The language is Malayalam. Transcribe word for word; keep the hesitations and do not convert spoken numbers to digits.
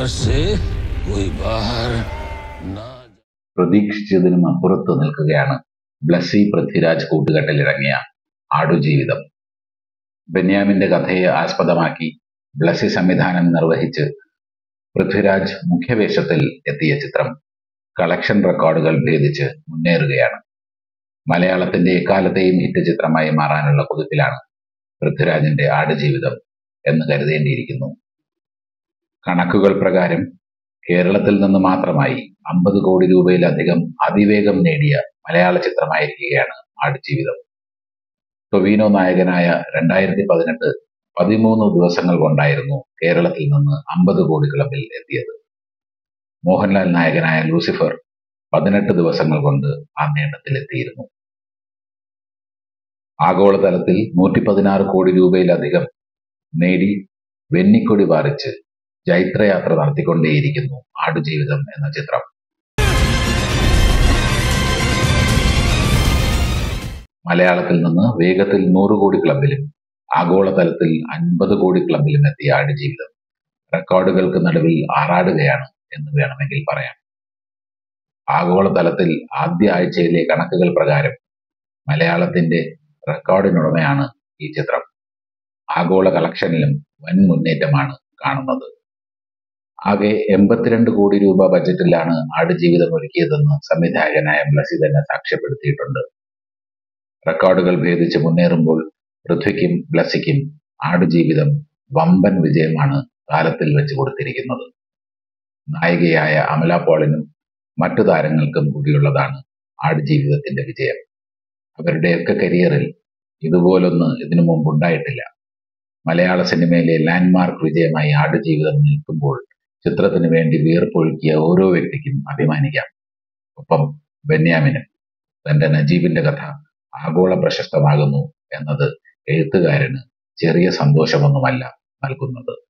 से कोई बाहर ना. പ്രതീക്ഷിച്ചതിനും അപ്പുറത്ത് നിൽക്കുകയാണ് ബ്ലസ്സി പൃഥ്വിരാജ് കൂട്ടുകെട്ടിലിറങ്ങിയ ആടുജീവിതം. ബെന്യാമിന്റെ കഥയെ ആസ്പദമാക്കി ബ്ലസ്സി സംവിധാനം നിർവഹിച്ച് പൃഥ്വിരാജ് മുഖ്യവേഷത്തിൽ എത്തിയ ചിത്രം കളക്ഷൻ റെക്കോർഡുകൾ ഭേദിച്ച് മുന്നേറുകയാണ്. മലയാളത്തിന്റെ എക്കാലത്തെയും ഹിറ്റ് ചിത്രമായി മാറാനുള്ള കുതിപ്പിലാണ് പൃഥ്വിരാജിന്റെ ആടുജീവിതം എന്ന് കരുതേണ്ടിയിരിക്കുന്നു. കണക്കുകൾ പ്രകാരം കേരളത്തിൽ നിന്ന് മാത്രമായി അമ്പത് കോടി രൂപയിലധികം അതിവേഗം നേടിയ മലയാള ചിത്രമായിരിക്കുകയാണ് ആടുജീവിതം. ടൊവിനോ നായകനായ രണ്ടായിരത്തി പതിനെട്ട് പതിമൂന്ന് ദിവസങ്ങൾ കൊണ്ടായിരുന്നു കേരളത്തിൽ നിന്ന് അമ്പത് കോടി ക്ലബിൽ എത്തിയത്. മോഹൻലാൽ നായകനായ ലൂസിഫർ പതിനെട്ട് ദിവസങ്ങൾ കൊണ്ട് ആ നേട്ടത്തിലെത്തിയിരുന്നു. ആഗോളതലത്തിൽ നൂറ്റി പതിനാറ് കോടി രൂപയിലധികം നേടി വെന്നിക്കൊടി പാറിച്ച് ജൈത്രയാത്ര നടത്തിക്കൊണ്ടേയിരിക്കുന്നു ആടുജീവിതം എന്ന ചിത്രം. മലയാളത്തിൽ നിന്ന് വേഗത്തിൽ നൂറ് കോടി ക്ലബിലും ആഗോളതലത്തിൽ അൻപത് കോടി ക്ലബിലും എത്തിയ ആടുജീവിതം റെക്കോർഡുകൾക്ക് നടുവിൽ ആറാടുകയാണ് എന്ന് വേണമെങ്കിൽ പറയാം. ആഗോളതലത്തിൽ ആദ്യ ആഴ്ചയിലെ കണക്കുകൾ പ്രകാരം മലയാളത്തിന്റെ റെക്കോർഡിനുടമയാണ് ഈ ചിത്രം. ആഗോള കളക്ഷനിലും വൻ മുന്നേറ്റമാണ് കാണുന്നത്. ആകെ എൺപത്തിരണ്ട് കോടി രൂപ ബജറ്റിലാണ് ആടുജീവിതം ഒരുക്കിയതെന്ന് സംവിധായകനായ ബ്ലസ്സി തന്നെ സാക്ഷ്യപ്പെടുത്തിയിട്ടുണ്ട്. റെക്കോർഡുകൾ ഭേദിച്ച് മുന്നേറുമ്പോൾ പൃഥ്വിക്കും ബ്ലസ്സിക്കും ആടുജീവിതം വമ്പൻ വിജയമാണ് കാലത്തിൽ വെച്ച് കൊടുത്തിരിക്കുന്നത്. നായികയായ അമല പോളിനും മറ്റു താരങ്ങൾക്കും കൂടിയുള്ളതാണ് ആടുജീവിതത്തിന്റെ വിജയം. അവരുടെയൊക്കെ കരിയറിൽ ഇതുപോലൊന്ന് ഇതിനു മുമ്പുണ്ടായിട്ടില്ല. മലയാള സിനിമയിലെ ലാൻഡ്മാർക്ക് വിജയമായി ആടുജീവിതം നിൽക്കുമ്പോൾ ചിത്രത്തിന് വേണ്ടി വീർപ്പൊഴുക്കിയ ഓരോ വ്യക്തിക്കും അഭിമാനിക്കാം. ഒപ്പം ബെന്യാമിനും. തന്റെ നജീബിന്റെ കഥ ആഗോള പ്രശസ്തമാകുന്നു എന്നത് എഴുത്തുകാരന് ചെറിയ സന്തോഷമൊന്നുമല്ല നൽകുന്നത്.